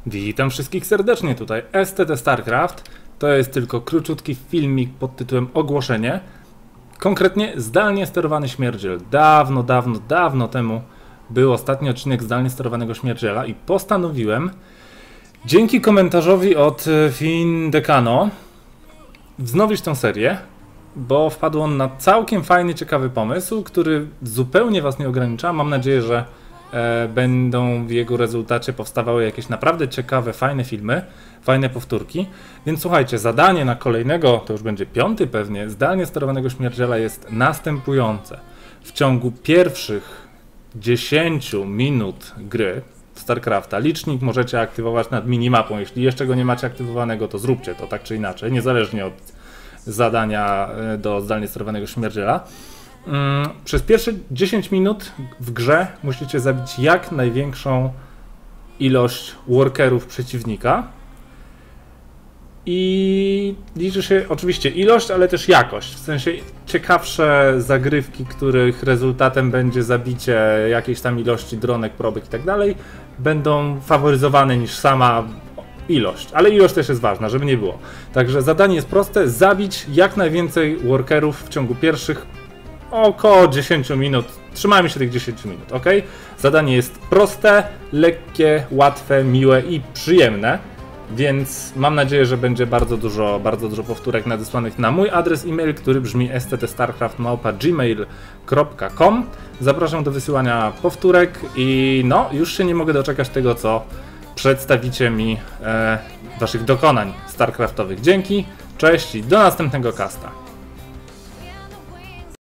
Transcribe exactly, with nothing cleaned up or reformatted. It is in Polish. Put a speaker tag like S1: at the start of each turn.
S1: Witam wszystkich serdecznie, tutaj S T T StarCraft. To jest tylko króciutki filmik pod tytułem Ogłoszenie. Konkretnie zdalnie sterowany śmierdziel. Dawno, dawno, dawno temu był ostatni odcinek zdalnie sterowanego śmierdziela i postanowiłem dzięki komentarzowi od Findekano wznowić tę serię, bo wpadł on na całkiem fajny, ciekawy pomysł, który zupełnie Was nie ogranicza. Mam nadzieję, że e, będą w jego rezultacie powstawały jakieś naprawdę ciekawe, fajne filmy, fajne powtórki. Więc słuchajcie, zadanie na kolejnego, to już będzie piąty pewnie, zdalnie sterowanego śmierdziela jest następujące. W ciągu pierwszych dziesięciu minut gry StarCrafta licznik możecie aktywować nad minimapą. Jeśli jeszcze go nie macie aktywowanego, to zróbcie to tak czy inaczej, niezależnie od zadania do zdalnie sterowanego śmierdziela. Przez pierwsze dziesięć minut w grze musicie zabić jak największą ilość workerów przeciwnika. I liczy się oczywiście ilość, ale też jakość. W sensie ciekawsze zagrywki, których rezultatem będzie zabicie jakiejś tam ilości dronek, probek i tak dalej, będą faworyzowane niż sama ilość. Ale ilość też jest ważna, żeby nie było. Także zadanie jest proste: zabić jak najwięcej workerów w ciągu pierwszych około dziesięciu minut. Trzymajmy się tych dziesięciu minut, ok? Zadanie jest proste, lekkie, łatwe, miłe i przyjemne. Więc mam nadzieję, że będzie bardzo dużo, bardzo dużo powtórek nadesłanych na mój adres e-mail, który brzmi s t t starcraft małpa gmail kropka com. Zapraszam do wysyłania powtórek i no, już się nie mogę doczekać tego, co przedstawicie mi e, waszych dokonań starcraftowych. Dzięki, cześć i do następnego casta.